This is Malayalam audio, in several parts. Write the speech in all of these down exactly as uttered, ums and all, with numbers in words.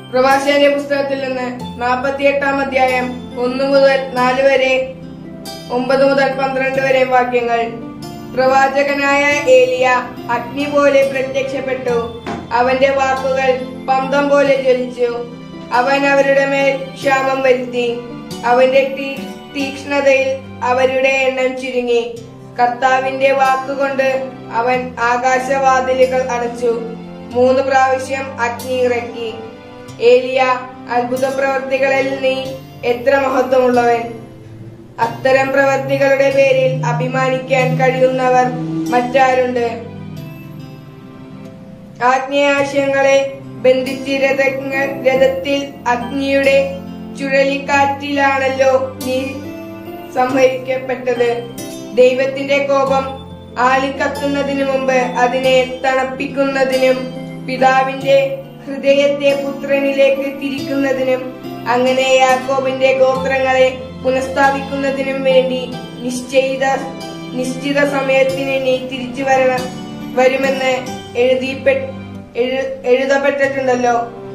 പ്രവാചകന്റെ പുസ്തകത്തിൽ നിന്ന് നാൽപ്പത്തിയെട്ടാം അധ്യായം ഒന്ന് മുതൽ നാല് വരെ, ഒമ്പത് മുതൽ പന്ത്രണ്ട് വരെ വാക്യങ്ങൾ. പ്രവാചകനായ ഏലിയ അഗ്നി പോലെ പ്രത്യക്ഷപ്പെട്ടു. അവന്റെ വാക്കുകൾ പന്തം പോലെ ജ്വലിച്ചു. അവൻ അവരുടെ മേൽ ക്ഷാമം വരുത്തി. അവന്റെ തീക്ഷ്ണതയിൽ അവരുടെ എണ്ണം ചുരുങ്ങി. കർത്താവിന്റെ വാക്കുകൊണ്ട് അവൻ ആകാശവാതിലുകൾ അടച്ചു. മൂന്ന് പ്രാവശ്യം അഗ്നി ഇറക്കി. ഏലിയ, അത്ഭുത പ്രവർത്തികളിൽ നീ എത്ര മഹത്വമുള്ളവൻ! അത്തരം പ്രവർത്തികളുടെ പേരിൽ അഭിമാനിക്കാൻ കഴിയുന്നവർ മറ്റാരുണ്ട്? ആഗ്നേയാശയങ്ങളെ ബന്ധിച്ച് രഥങ്ങൾ രഥത്തിൽ അഗ്നിയുടെ ചുഴലിക്കാറ്റിലാണല്ലോ നീ സംഹരിക്കപ്പെട്ടത്. ദൈവത്തിന്റെ കോപം ആളിക്കത്തുന്നതിനു മുമ്പ് അതിനെ തണുപ്പിക്കുന്നതിനും പിതാവിന്റെ ഹൃദയത്തെ പുത്രനിലേക്ക് തിരിക്കുന്നതിനും അങ്ങനെ യാക്കോബിന്റെ ഗോത്രങ്ങളെ പുനഃസ്ഥാപിക്കുന്നതിനും വേണ്ടി നിശ്ചയിത നിശ്ചിത സമയത്തിന് നീ തിരിച്ചു വരണം വരുമെന്ന് എഴുതിപ്പെ എഴുതപ്പെട്ടിട്ടുണ്ടല്ലോ.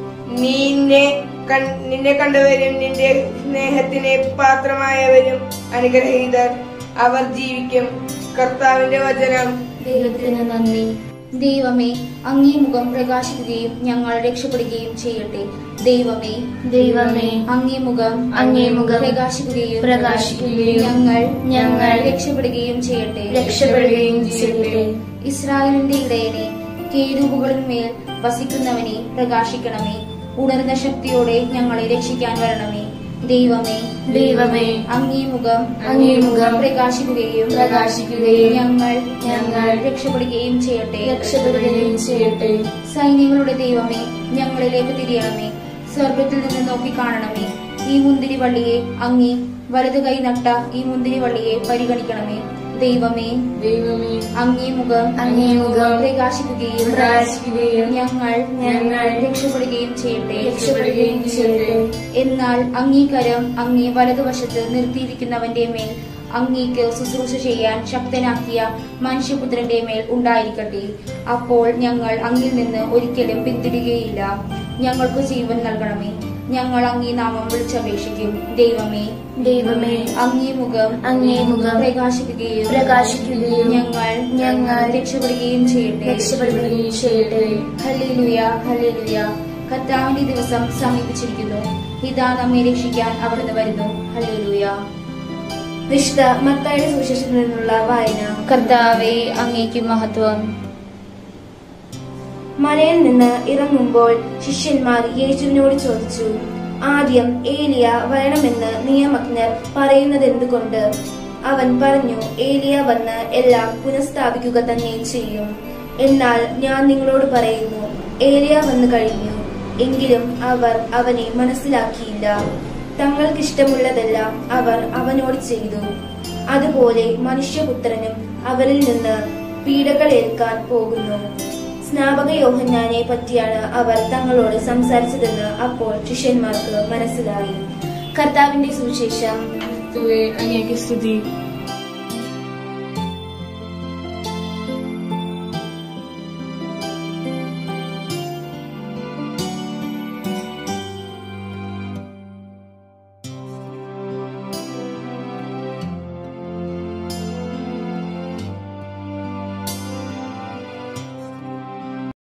നിന്നെ നിന്നെ കണ്ടവരും നിന്റെ സ്നേഹത്തിന് പാത്രമായവരും അനുഗ്രഹീതർ. അവർ ജീവിക്കും. കർത്താവിന്റെ വചനം. ദൈവത്തിന് നന്ദി. ദൈവമേ, അങ്ങേ മുഖം പ്രകാശിക്കുകയും ഞങ്ങൾ രക്ഷപ്പെടുകയും ചെയ്യട്ടെ. ദൈവമേ ദൈവമേ അങ്ങേ മുഖം അങ്ങേ മുഖം പ്രകാശിക്കുകയും പ്രകാശിക്കുകയും ഞങ്ങൾ ഞങ്ങൾ രക്ഷപ്പെടുകയും ചെയ്യട്ടെ രക്ഷപ്പെടുകയും ചെയ്യട്ടെ. ഇസ്രായേലിന്റെ ഇടയനെ, കേരൂബുകളിന്മേൽ വസിക്കുന്നവനെ, പ്രകാശിക്കണമേ. ഉണർന്ന ശക്തിയോടെ ഞങ്ങളെ രക്ഷിക്കാൻ വരണമേ. ദൈവമേ ദൈവമേ അങ്ങേ മുഖം അങ്ങേ മുഖം പ്രകാശിക്കുകയും പ്രകാശിക്കുകയും ഞങ്ങൾ ഞങ്ങൾ രക്ഷപ്പെടുകയും ചെയ്യട്ടെ രക്ഷപ്പെടുകയും ചെയ്യട്ടെ. സൈന്യങ്ങളുടെ ദൈവമേ, ഞങ്ങളിലേക്ക് തിരിയണമേ. സ്വർഗത്തിൽ നിന്ന് നോക്കി കാണണമേ. ഈ മുന്തിരി വള്ളിയെ, അങ്ങേ വലതു കൈ നട്ട ഈ മുന്തിരി വള്ളിയെ പരിഗണിക്കണമേ. ദൈവമേ ദൈവമേ അങ്ങേ മുഖം അങ്ങേ മുഖം പ്രകാശിക്കുകയും പ്രകാശിക്കുകയും ഞങ്ങൾ ഞങ്ങൾ രക്ഷപ്പെടുകയും ചെയ്യട്ടെ രക്ഷപ്പെടുകയും ചെയ്യട്ടെ. എന്നാൽ അങ്ങീകരം അങ്ങേ വലതുവശത്ത് നിർത്തിയിരിക്കുന്നവന്റെ മേൽ അങ്ങേക്ക് ശുശ്രൂഷ ചെയ്യാൻ ശക്തനാക്കിയ മനുഷ്യപുത്രന്റെ മേൽ ഉണ്ടായിരിക്കട്ടെ. അപ്പോൾ ഞങ്ങൾ അങ്ങിൽ നിന്ന് ഒരിക്കലും പിന്തിരികയില്ല. ഞങ്ങൾക്ക് ജീവൻ നൽകണമേ. ഞങ്ങൾ അങ്ങേ നാമം വിളിച്ചപേക്ഷിക്കും. ദൈവമേ ദൈവമേ അങ്ങേ മുഖം അങ്ങേ മുഖം പ്രകാശിക്കുകയും പ്രകാശിക്കുകയും ഞങ്ങൾ ഞങ്ങൾ രക്ഷപ്പെടുകയും ചെയ്യട്ടെ രക്ഷപ്പെടുകയും ചെയ്യട്ടെ. ഹല്ലേലൂയ ഹല്ലേലൂയ. കർത്താവിന്റെ ദിവസം സമീപിച്ചിരിക്കുന്നു. ഇതാ നമ്മെ രക്ഷിക്കാൻ അവിടുന്ന് വരുന്നു. ഹല്ലേലൂയ. വിശുദ്ധ മത്തായിയുടെ സുവിശേഷത്തിൽ നിന്നുള്ള വായന. കർത്താവേ, അങ്ങേക്ക് മഹത്വം. മലയിൽ നിന്ന് ഇറങ്ങുമ്പോൾ ശിഷ്യന്മാർ യേശുവിനോട് ചോദിച്ചു, ആദ്യം ഏലിയ വരണമെന്ന് നിയമജ്ഞർ പറയുന്നത് എന്തുകൊണ്ട്? അവൻ പറഞ്ഞു, ഏലിയ വന്ന് എല്ലാം പുനഃസ്ഥാപിക്കുക തന്നെ ചെയ്യും. എന്നാൽ ഞാൻ നിങ്ങളോട് പറയുന്നു, ഏലിയ വന്നു കഴിഞ്ഞു, എങ്കിലും അവർ അവനെ മനസ്സിലാക്കിയില്ല. തങ്ങൾക്കിഷ്ടമുള്ളതെല്ലാം അവർ അവനോട് ചെയ്തു. അതുപോലെ മനുഷ്യപുത്രനും അവരിൽ നിന്ന് പീഡകൾ ഏൽക്കാൻ പോകുന്നു. സ്നാപക യോഹന്നാനെ പറ്റിയാണ് അവർ തങ്ങളോട് സംസാരിച്ചതെന്ന് അപ്പോൾ ശിഷ്യന്മാർക്ക് മനസ്സിലായി. കർത്താവിന്റെ സുവിശേഷം. അങ്ങേക്ക് സ്തുതി.